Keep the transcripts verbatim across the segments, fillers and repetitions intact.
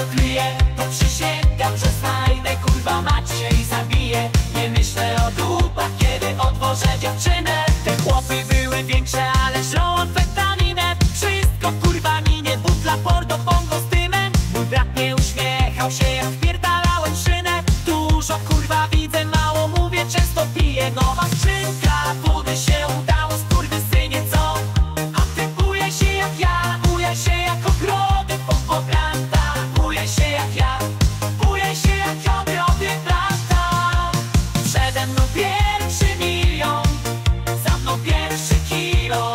odkryję, to przysięgam, że znajdę kurwa macie i zabiję. Nie myślę o dupach, kiedy odwożę dziewczynę. Te chłopy były większe, ale żrą amfetaminę. Wszystko kurwa minie, butla, porto, bongo z dymem. Mój brat nie uśmiechał się, jak wpierdalałem szynę. Dużo kurwa widzę, mało mówię, często piję. Nowa skrzynka, budy się udało, skurwysynie, co? A ty bujaj się jak ja, bujaj się jak ogrody po poplantach. Bujaj się jak ja, bujaj się jak ogrody planta. Przede mną pierwszy milion, za mną pierwszy kilo.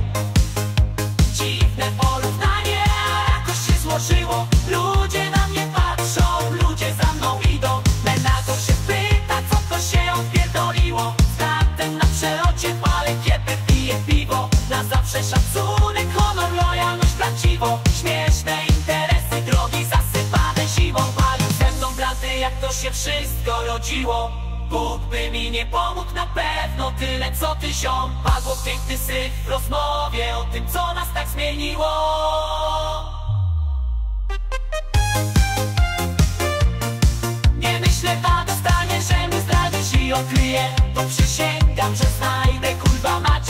Dziwne porównanie, a jakoś się złożyło. Ludzie na mnie patrzą, ludzie za mną idą. Menator się pyta, co to się odpierdoliło. Z bratem na przelocie palę kiepy, piję piwo. Na zawsze szacunek, honor, lojalność, prawdziwo. Śmieszne interesy, drogi zasypane siwą. Palił ze mną braty, jak to się wszystko rodziło. Bóg by mi nie pomógł na pewno, tyle co ty ziom. Padło piękny syf w rozmowie o tym, co nas tak zmieniło. Nie myślę, a dostanie, że mnie zdradzisz i odkryję. To przysięgam, że znajdę kurwa macie